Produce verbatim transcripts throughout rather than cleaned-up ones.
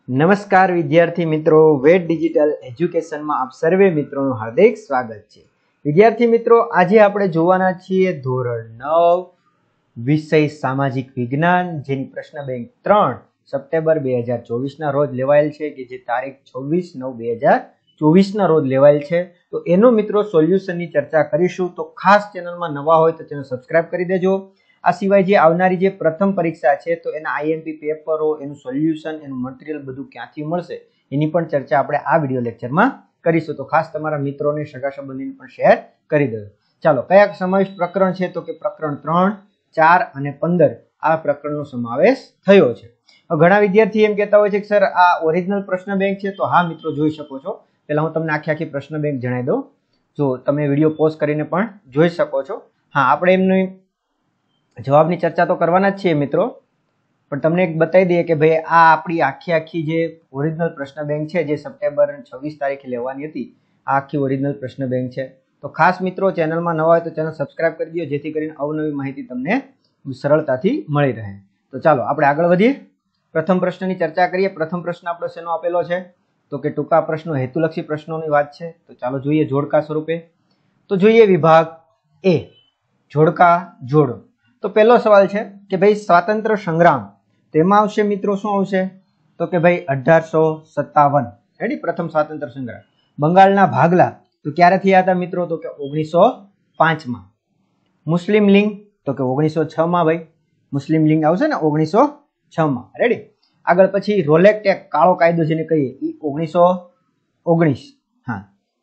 નમસ્કાર વિદ્યાર્થી મિત્રો, વેટ ડિજિટલ એજ્યુકેશનમાં આપ સર્વે મિત્રોનું હાર્દિક સ્વાગત છે। વિદ્યાર્થી મિત્રો, આજે આપણે જોવાના છીએ ધોરણ નવ વિષય સામાજિક વિજ્ઞાન, જેની પ્રશ્ન બેંક ત્રણ સપ્ટેમ્બર બે હજાર ચોવીસ ના રોજ લેવાયેલ છે, કે જે તારીખ છવ્વીસ નવ બે હજાર ચોવીસ ના રોજ લેવાયેલ છે। તો એનો મિત્રો સોલ્યુશનની ચર્ચા કરીશું। તો ખાસ ચેનલમાં નવા હોય તો ચેનલ સબસ્ક્રાઇબ કરી દેજો। આ સિવાય જે આવનારી જે પ્રથમ પરીક્ષા છે તો એના આઈએમપી પેપરો, એનું સોલ્યુશન, એનું મટીરિયલ બધું ક્યાંથી મળશે એની પણ ચર્ચા આપણે આ વિડીયો લેક્ચરમાં કરીશું। તો ખાસ તમારા મિત્રોને, સગા સંબંધીને પણ શેર કરી દેજો। ચાલો, કયા સમાવેશ પ્રકરણ છે? તો કે પ્રકરણ ત્રણ, ચાર અને પંદર આ પ્રકરણનો સમાવેશ થયો છે। ઘણા વિદ્યાર્થી એમ કહેતા હોય છે કે સર આ ઓરિજિનલ પ્રશ્ન બેંક છે। તો હા મિત્રો, જોઈ શકો છો। પહેલા હું તમને આખી આખી પ્રશ્ન બેંક જણાવી દઉં, જો તમે વિડીયો પોઝ કરીને પણ જોઈ શકો છો। હા, આપણે એમની જવાબની ચર્ચા તો કરવાના જ છીએ મિત્રો, પણ તમને એક બતાવી દઈએ કે ભાઈ આ આપણી આખી આખી જે ઓરિજિનલ પ્રશ્ન બેંક છે, જે સપ્ટેમ્બર છવ્વીસ તારીખે લેવાની હતી, આ આખી ઓરિજિનલ પ્રશ્ન બેંક છે। તો ખાસ મિત્રો, ચેનલમાં નવા હોય તો ચેનલ સબસ્ક્રાઇબ કરી દો, જેથી કરીને અવનવી માહિતી તમને સરળતાથી મળી રહે। તો ચાલો આપણે આગળ વધીએ, પ્રથમ પ્રશ્નની ચર્ચા કરીએ। પ્રથમ પ્રશ્ન આપણો શેનો આપેલો છે? તો કે ટૂંકા પ્રશ્નો, હેતુલક્ષી પ્રશ્નોની વાત છે। તો ચાલો જોઈએ જોડકા સ્વરૂપે। તો જોઈએ વિભાગ એ, જોડકા જોડો। તો પહેલો સવાલ છે કે ભાઈ સ્વાતંત્ર્ય સંગ્રામ, તેમાં આવશે મિત્રો શું આવશે? તો કે ભાઈ અઢારસો સત્તાવન, રેડી, પ્રથમ સ્વાતંત્ર્ય સંગ્રામ। બંગાળના ભાગલા તો ક્યારે થયા હતા મિત્રો? તો કે ઓગણીસો પાંચ માં। મુસ્લિમ લીગ તો કે ઓગણીસો છ માં, ભાઈ મુસ્લિમ લીગ આવશે ને ઓગણીસો છ માં, રેડી। આગળ પછી રોલેક્ટ એક્ટ, કાળો કાયદો જેને કહીએ, એ ઓગણીસો ઓગણીસ। હા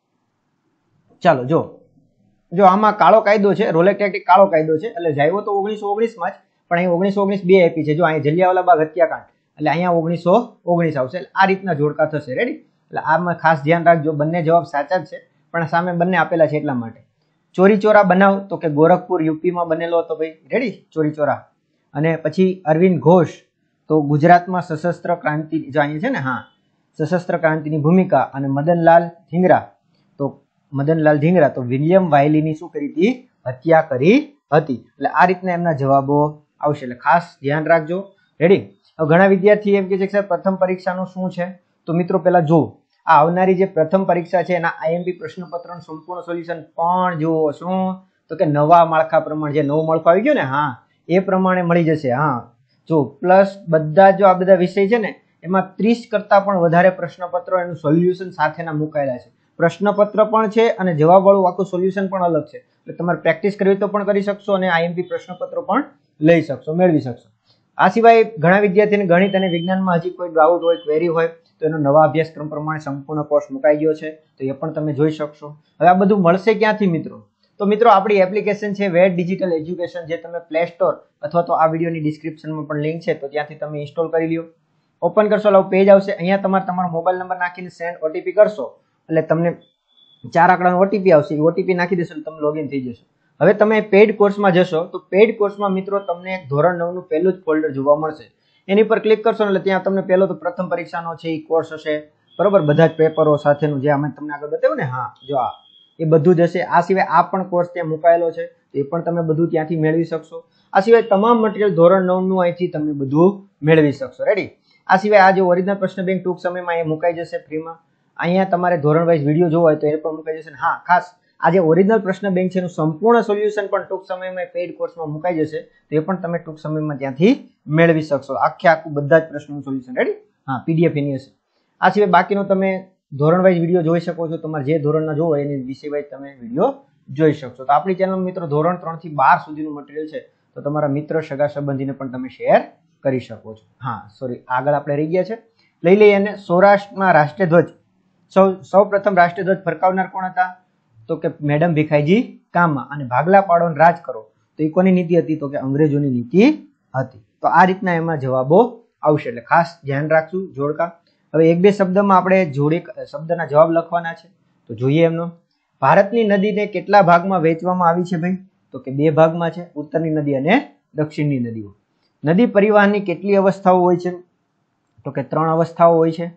ચાલો, જો જો આમાં કાળો કાયદો છે, રોલેક્ટ એક્ટ કાળો કાયદો છે, એટલે જાયો તો ઓગણીસો ઓગણીસ માં જ, પણ અહીં ઓગણીસો ઓગણીસ બે આપી છે। જો અહીં જલિયાવાલા બાગ હત્યાકાંડ, એટલે અહીંયા ઓગણીસો ઓગણીસ આવશે। એટલે આ રીતના જોડકા થશે, રેડી। એટલે આમાં ખાસ ધ્યાન રાખજો, બંને જવાબ સાચા જ છે, પણ સામે બંને આપેલા છે એટલા માટે। ચોરી ચોરા બનાવ તો કે ગોરખપુર યુપીમાં બનેલો હતો, ભાઈ રેડી, ચોરી ચોરા। અને પછી અરવિંદ ઘોષ તો ગુજરાતમાં સશસ્ત્ર ક્રાંતિ, જો અહીંયા છે ને, હા, સશસ્ત્ર ક્રાંતિની ભૂમિકા। અને મદનલાલ ધીંગરા તો મદનલાલ ધીંગરા તો વિલિયમ વાયલીની શું કરી હતી? હત્યા કરી હતી। એટલે આ રીતના એમના જવાબો આવશે, એટલે ખાસ ધ્યાન રાખજો, રેડી। હવે ઘણા વિદ્યાર્થી એમ કે છે કે સર પ્રથમ પરીક્ષાનું શું છે? તો મિત્રો પહેલા જો આ આવનારી જે પ્રથમ પરીક્ષા છે એના આઈએમપી પ્રશ્નપત્રનું સંપૂર્ણ સોલ્યુશન પણ જુઓ, શું? તો કે નવા માળખા પ્રમાણે, જે નવું માળખું આવી ગયું ને, હા, એ પ્રમાણે મળી જશે। હા, જો પ્લસ બધા, જો આ બધા વિષય છે ને એમાં ત્રીસ કરતા પણ વધારે પ્રશ્નપત્રો એનું સોલ્યુશન સાથેના મુકાયેલા છે। પ્રશ્નપત્ર પણ છે અને જવાબ વાળું આખું સોલ્યુશન પણ અલગ છે, એટલે તમારે પ્રેક્ટિસ કરવી તો પણ કરી શકશો, અને આઈએમપી પ્રશ્નપત્રો પણ લઈ શકશો, મેળવી શકશો। આ સિવાય ઘણા વિદ્યાર્થીને ગણિત અને વિજ્ઞાનમાં હજી કોઈ ડાઉટ હોય, ક્વેરી હોય, તો એનો નવા અભ્યાસક્રમ પ્રમાણે સંપૂર્ણ કોર્સ મુકાઈ ગયો છે, તો એ પણ તમે જોઈ શકશો। હવે આ બધું મળશે ક્યાંથી મિત્રો? તો મિત્રો આપણી એપ્લિકેશન છે વેટ ડિજિટલ એજ્યુકેશન, જે તમે પ્લે સ્ટોર અથવા તો આ વિડીયોની ડિસ્ક્રિપ્શનમાં પણ લિંક છે, તો ત્યાંથી તમે ઇન્સ્ટોલ કરી લ્યો। ઓપન કરશો એટલે પેજ આવશે, અહીંયા તમારે તમારો મોબાઈલ નંબર નાખીને સેન્ડ ઓટીપી કરશો એટલે તમને ચાર આંકડાનો ઓટીપી આવશે, એ ઓટીપી નાખી દેશો એટલે તમે લોગિન થઈ જશો। હવે તમે પેઇડ કોર્સમાં જશો તો પેઇડ કોર્સમાં મિત્રો તમને એક ધોરણ નવ નું પહેલું જ ફોલ્ડર જોવા મળશે, એની પર ક્લિક કરશો એટલે ત્યાં તમને પહેલો તો પ્રથમ પરીક્ષાનો છે એ કોર્સ હશે, બરોબર, બધા જ પેપરો સાથેનું, જે અમે તમને આગળ બતાવ્યું ને, હા, જો આ એ બધું જ હશે। આ સિવાય આ પણ કોર્સ ત્યાં મુકાયેલો છે, એ પણ તમે બધું ત્યાંથી મેળવી શકશો। આ સિવાય તમામ મટીરિયલ ધોરણ નવ નું અહીંથી તમે બધું મેળવી શકશો, રેડી। આ સિવાય આ જે ઓરિજિનલ પ્રશ્ન બેંક ટૂંક સમયમાં એ મુકાઈ જશે ફ્રીમાં। અહીંયા તમારે ધોરણ વાઇઝ વિડીયો જોવો હોય તો એ પણ મુકાઈ જશે। હા, ખાસ આ જે ઓરિજિનલ પ્રશ્ન બેંક છે એનું સંપૂર્ણ સોલ્યુશન પણ ટૂંક સમયમાં પેઇડ કોર્સમાં મુકાઈ જશે, તો એ પણ તમે ટૂંક સમયમાં ત્યાંથી મેળવી શકશો, આખે આખું બધા જ પ્રશ્નોનું સોલ્યુશન, રેડી। હા, પીડીએફ એની હશે। આ સિવાય બાકીનો તમે ધોરણ વાઇઝ વિડીયો જોઈ શકો છો, તમારે જે ધોરણના જોવો એની વિષય વાઇઝ તમે વિડીયો જોઈ શકશો। તો આપણી ચેનલ મિત્રો ધોરણ ત્રણ થી બાર સુધીનું મટીરિયલ છે, તો તમારા મિત્ર, સગા સંબંધીને પણ તમે શેર કરી શકો છો। હા, સોરી, આગળ આપણે રહી ગયા છે, લઈ લઈએ। અને સૌરાષ્ટ્રમાં રાષ્ટ્રધ્વજ, સૌ સૌ પ્રથમ રાષ્ટ્રધ્વજ ફરકાવનાર કોણ હતા? તો કે મેડમ ભીખાઈજી કામા। અને ભાગલા પાડો અને રાજ કરો તો એ કોની નીતિ હતી? તો કે અંગ્રેજોની નીતિ હતી। તો આ રીતના એમાં જવાબો આવશે, એટલે ખાસ ધ્યાન રાખશું જોડકા। હવે એક બે શબ્દમાં આપણે જોડે શબ્દના જવાબ લખવાના છે, તો જોઈએ એમનો। ભારતની નદીને કેટલા ભાગમાં વહેંચવામાં આવી છે ભાઈ? તો કે બે ભાગમાં છે, ઉત્તરની નદી અને દક્ષિણની નદીઓ। નદી પરિવહનની કેટલી અવસ્થાઓ હોય છે? તો કે ત્રણ અવસ્થાઓ હોય છે।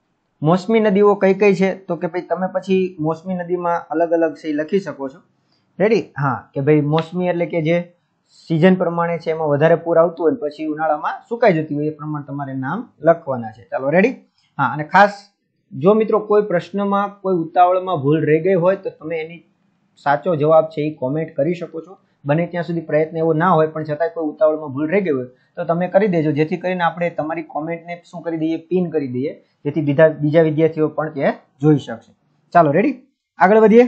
મોસમી નદીઓ કઈ કઈ છે? તો કે ભાઈ તમે પછી મોસમી નદીમાં અલગ અલગ છે લખી શકો છો, રેડી। હા, કે ભાઈ મોસમી એટલે કે જે સિઝન પ્રમાણે છે, એમાં વધારે પૂર આવતું હોય પછી ઉનાળામાં સુકાઈ જતી હોય, એ પ્રમાણે તમારે નામ લખવાના છે। ચાલો રેડી। હા, અને ખાસ જો મિત્રો કોઈ પ્રશ્નમાં કોઈ ઉતાવળમાં ભૂલ રહી ગઈ હોય તો તમે એની સાચો જવાબ છે એ કોમેન્ટ કરી શકો છો. બને ત્યાં સુધી પ્રયત્ન એવો ના હોય પણ છતાંય કોઈ ઉતાવળમાં ભૂલ રહી ગઈ હોય તો તમે કરી દેજો, જેથી કરીને આપણે તમારી કોમેન્ટને શું કરી દઈએ, પિન કરી દઈએ, જેથી બીજા બીજા વિદ્યાર્થીઓ પણ તે જોઈ શકશે. ચાલો રેડી, આગળ વધીએ.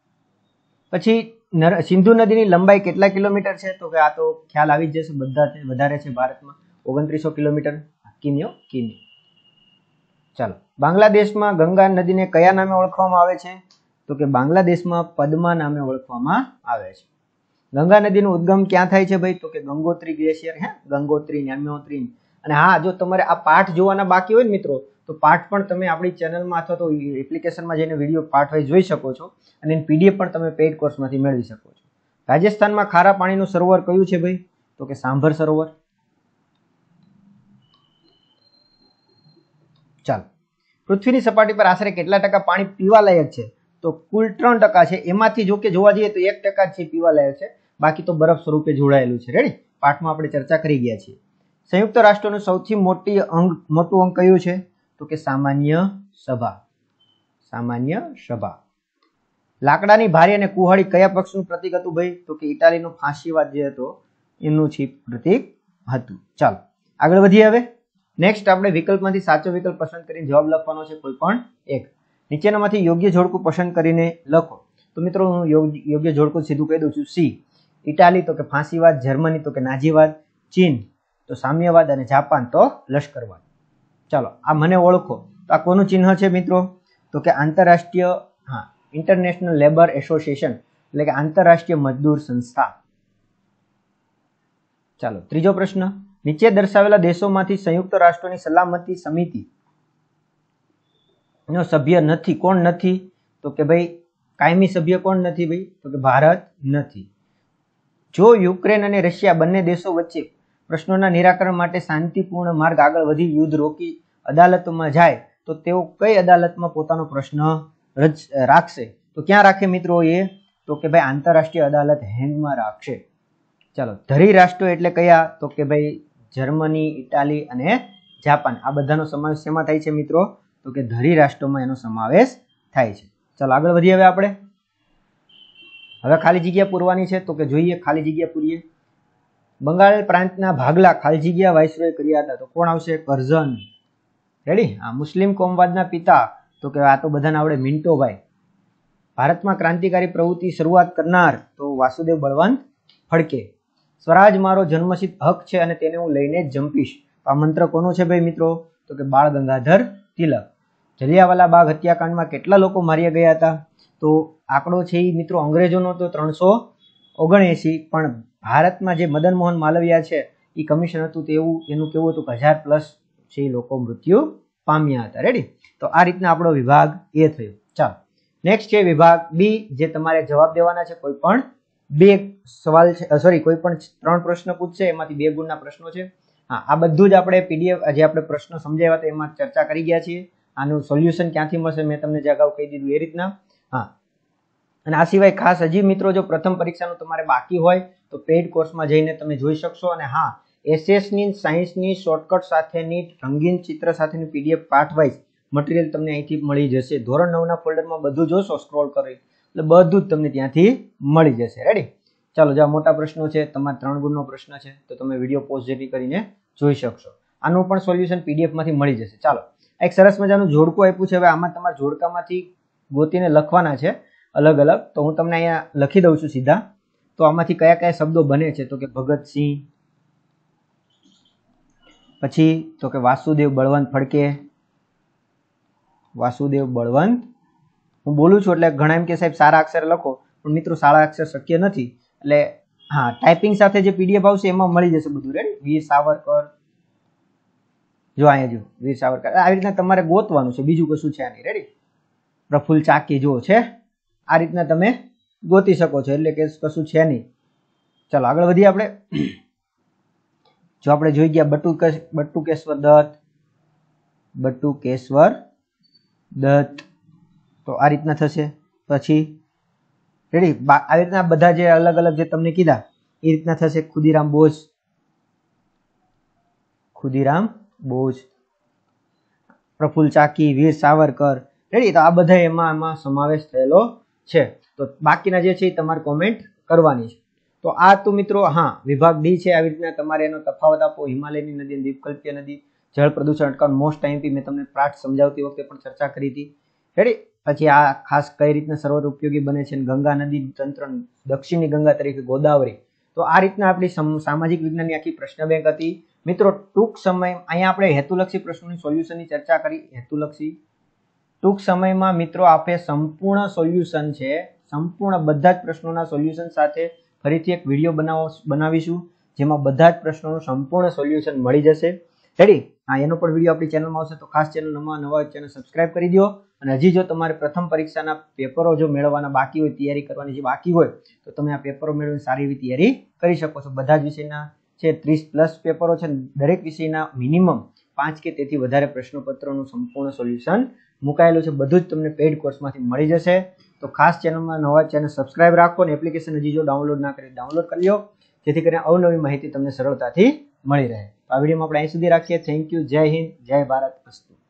પછી સિંધુ નદીની લંબાઈ કેટલા કિલોમીટર છે? તો કે આ તો ખ્યાલ આવી જ જશે, બધા વધારે છે ભારતમાં ઓગણત્રીસો કિલોમીટર. કિમીઓ કિમી. ચાલો, બાંગ્લાદેશમાં ગંગા નદીને કયા નામે ઓળખવામાં આવે છે? તો કે બાંગ્લાદેશમાં પદ્મા નામે ઓળખવામાં આવે છે. ગંગા નદીનો ઉદ્ગમ ક્યાં થાય છે ભાઈ? તો કે ગંગોત્રી ગ્લેશિયર, હે ગંગોત્રી, યમનોત્રી. અને હા, જો તમારે આ પાઠ જોવાના બાકી હોય ને મિત્રો, તો પાઠ પણ તમે આપણી ચેનલમાં અથવા તો એપ્લિકેશનમાં જઈને વિડીયો પાઠ વાઇઝ જોઈ શકો છો, અને એની પીડીએફ પણ તમે પેઇડ કોર્સમાંથી મેળવી શકો છો. રાજસ્થાનમાં ખારા પાણીનું સરોવર કયું છે ભાઈ? તો કે સાંભર સરોવર. ચાલો, પૃથ્વીની સપાટી પર આશરે કેટલા ટકા પાણી પીવા લાયક છે? તો કુલ ત્રણ ટકા છે. એમાંથી જો કે જોવા જઈએ તો એક ટકા જ છે પીવા લાયક છે, બાકી તો બરફ સ્વરૂપે જોડાયેલું છે. રેડી, પાઠમાં આપણે ચર્ચા કરી ગયા છીએ. સંયુક્ત રાષ્ટ્રોનું સૌથી મોટી અંગ મોટું અંગ કયું છે? તો કે સામાન્ય સભા. સામાન્ય સભા. લાકડાની ભારી અને કુહાડી કયા પક્ષનું પ્રતીક હતું ભાઈ? તો કે ઇટાલીનો ફાંસીવાદ જે હતો એનું છે પ્રતીક હતું. ચાલો આગળ વધીએ. હવે નેક્સ્ટ આપણે વિકલ્પમાંથી સાચો વિકલ્પ પસંદ કરીને જવાબ લખવાનો છે, કોઈ પણ એક. નીચેનામાંથી યોગ્ય જોડકું પસંદ કરીને લખો. તો મિત્રો હું યોગ્ય જોડકું સીધું કહી દઉં છું. સી ઇટાલી તો કે ફાંસીવાદ, જર્મની તો કે નાઝીવાદ, ચીન તો સામ્યવાદ, અને જાપાન તો લશ્કરવાદ. ચાલો, આ મને ઓળખો. તો આ કોનું ચિહ્ન છે મિત્રો? તો કે આંતરરાષ્ટ્રીય, હા, ઇન્ટરનેશનલ લેબર એસોસિએશન, એટલે કે આંતરરાષ્ટ્રીય મજદૂર સંસ્થા. ચાલો, ત્રીજો પ્રશ્ન. નીચે દર્શાવેલા દેશોમાંથી સંયુક્ત રાષ્ટ્રોની સલામતી સમિતિ નો સભ્ય નથી. કોણ નથી? તો કે ભાઈ કાયમી સભ્ય કોણ નથી ભાઈ? તો કે ભારત નથી. જો યુક્રેન અને રશિયા બંને દેશો વચ્ચે પ્રશ્નોના નિરાકરણ માટે શાંતિપૂર્ણ માર્ગ આગળ વધી યુદ્ધ રોકી અદાલતમાં જાય તો તેઓ કઈ અદાલતમાં પોતાનો પ્રશ્ન રાખશે? તો ક્યાં રાખે મિત્રો એ? તો કે ભાઈ આંતરરાષ્ટ્રીય અદાલત હેગમાં રાખશે. ચાલો, ધરી રાષ્ટ્રો એટલે કયા? તો કે ભાઈ જર્મની, ઇટાલી અને જાપાન. આ બધાનો સમાવેશ શેમાં થાય છે મિત્રો? તો કે ધરી રાષ્ટ્રોમાં એનો સમાવેશ થાય છે. ચાલો આગળ વધીએ. હવે આપણે હવે ખાલી જગ્યા પૂરવાની છે, તો કે જોઈએ ખાલી જગ્યા પૂરીએ. બંગાળ પ્રાંતના ભાગલા ખાલી જગ્યા વાઇસરોય કર્યા હતા, તો કોણ આવશે? કરઝન. રેડી. આ મુસ્લિમ કોમવાદના પિતા, તો કે આ તો બધાને આવડે, મિન્ટોભાઈ. ભારતમાં ક્રાંતિકારી પ્રવૃત્તિ શરૂઆત કરનાર, તો વાસુદેવ બળવંત ફડકે. સ્વરાજ મારો જન્મસિદ્ધ હક છે અને તેને હું લઈને જ જંપીશ. આ મંત્ર કોનો છે ભાઈ મિત્રો? તો કે બાળ ગંગાધર તિલક. જલિયાવાલા બાગ હત્યાકાંડમાં કેટલા લોકો માર્યા ગયા હતા? તો આંકડો છે એ મિત્રો અંગ્રેજોનો તો ત્રણસો ઓગણએસી, પણ ભારતમાં જે મદન મોહન માલવિયા છે એ કમિશન હતું તેવું એનું કેવું હતું કે હજાર પ્લસ છે એ લોકો મૃત્યુ પામ્યા હતા. રેડી. તો આ રીતના આપણો વિભાગ એ થયો. ચાલો નેક્સ્ટ છે વિભાગ બી, જે તમારે જવાબ દેવાના છે. કોઈ પણ બે સવાલ છે, સોરી કોઈ પણ ત્રણ પ્રશ્ન પૂછશે, એમાંથી બે ગુણના પ્રશ્નો છે. હા, આ બધું જ આપણે પીડીએફ જે આપણે પ્રશ્નો સમજાવ્યા હતા એમાં ચર્ચા કરી ગયા છીએ. આનું સોલ્યુશન ક્યાંથી મળશે મેં તમને જે અગાઉ કહી દીધું એ રીતના. હા, અને આ સિવાય ખાસ હજી મિત્રો જો પ્રથમ પરીક્ષાનું તમારે બાકી હોય તો પેઇડ કોર્સમાં જઈને તમે જોઈ શકશો. અને હા, એસએસની સાયન્સની શોર્ટકટ સાથેની રંગીન ચિત્ર સાથેની પીડીએફ પાઠ વાઇઝ મટીરિયલ તમને અહીંથી મળી જશે. ધોરણ નવના ફોલ્ડરમાં બધું જોશો સ્ક્રોલ કરી એટલે બધું જ તમને ત્યાંથી મળી જશે. રેડી. ચાલો, જ્યાં મોટા પ્રશ્નો છે, તમારા ત્રણ ગુણનો પ્રશ્ન છે, તો તમે વિડીયો પોઝ જેથી કરીને જોઈ શકશો. આનું પણ સોલ્યુશન પીડીએફમાંથી મળી જશે. ચાલો, એક સરસ મજાનું જોડકું આપ્યું છે. હવે આમાં તમારા જોડકામાંથી ગોતીને લખવાના છે અલગ અલગ. તો હું તમને અહીંયા લખી દઉં છું સીધા. તો આમાંથી કયા કયા શબ્દો બને છે? તો કે ભગતસિંહ, પછી તો કે વાસુદેવ બળવંત ફડકે. વાસુદેવ બળવંત. હું બોલું છું એટલે ઘણા એમ કે સાહેબ સારા અક્ષર લખો, પણ મિત્રો સારા અક્ષર શક્ય નથી. એટલે હા, ટાઈપિંગ સાથે જે પીડીએફ આવશે એમાં મળી જશે બધું. રેડી. વીર સાવરકર, જો અહીંયા જો વીર સાવરકર. આવી રીતના તમારે ગોતવાનું છે, બીજું કશું છે નહીં. રેડી. પ્રફુલ્લ ચાકી જો છે, આ રીતના તમે ગોતી શકો છો, એટલે કે કશું છે નહીં. ચાલો આગળ વધીએ આપણે. જો આપણે જોઈ ગયા બટુકેશ બટુકેશ્વર દત્ત, બટુકેશ્વર દત્ત, તો આ રીતના થશે. પછી રેડી, આવી રીતના બધા જે અલગ અલગ જે તમને કીધા એ રીતના થશે. ખુદીરામ બોઝ, ખુદીરામ બોઝ. પ્રફુલ્લ ચાકી, વીર સાવરકર, રેડી. તો આ બધા એમાં એમાં સમાવેશ થયેલો છે. તો બાકીના જે છે એ તમારે કોમેન્ટ કરવાની છે. તો આ તો મિત્રો હા વિભાગ ડી છે. આવી રીતના તમારે એનો તફાવત આપો. હિમાલયની નદી અને દ્વીપકલ્પીય નદી, જળ પ્રદૂષણ અટકાવ, મોસ્ટ ટાઈમથી મેં તમને પાઠ સમજાવતી વખતે પણ ચર્ચા કરી હતી, રેડી. પછી આ ખાસ કઈ રીતના સરોવર ઉપયોગી બને છે, ગંગા નદી તંત્ર, દક્ષિણની ગંગા તરીકે ગોદાવરી. તો આ રીતના આપણી સામાજિક વિજ્ઞાનની આખી પ્રશ્ન બેંક હતી મિત્રો. ટૂંક સમય અહીંયા આપણે હેતુલક્ષી પ્રશ્નોની સોલ્યુશનની ચર્ચા કરી. હેતુલક્ષી ટૂંક સમયમાં મિત્રો આપણે સંપૂર્ણ સોલ્યુશન છે, સંપૂર્ણ બધા જ પ્રશ્નોના સોલ્યુશન સાથે ફરીથી એક વિડીયો બનાવો બનાવીશું, જેમાં બધા જ પ્રશ્નોનું સંપૂર્ણ સોલ્યુશન મળી જશે, રેડી. હા, એનો પણ વિડીયો આપણી ચેનલમાં આવશે. તો ખાસ ચેનલમાં નવા ચેનલ સબસ્ક્રાઇબ કરી દો. અને હજી જો તમારે પ્રથમ પરીક્ષાના પેપરો જો મેળવવાના બાકી હોય, તૈયારી કરવાની જે બાકી હોય, તો તમે આ પેપરો મેળવીને સારી એવી તૈયારી કરી શકો છો. બધા જ વિષયના છે ત્રીસ પ્લસ પેપરો છે. દરેક વિષયના મિનિમમ પાંચ કે તેથી વધારે પ્રશ્નપત્રોનું સંપૂર્ણ સોલ્યુશન મુકાયેલું છે. બધું જ તમને પેઇડ કોર્સમાંથી મળી જશે. તો ખાસ ચેનલમાં નવા ચેનલ સબસ્ક્રાઇબ રાખો અને એપ્લિકેશન હજી જો ડાઉનલોડ ના કરી ડાઉનલોડ કરી લો, જેથી કરીને અવનવી માહિતી તમને સરળતાથી મળી રહે. આ વિડીયોમાં આપણે અહીં સુધી રાખીએ. Thank you. જય હિન્દ, જય ભારત. અસ્તુ.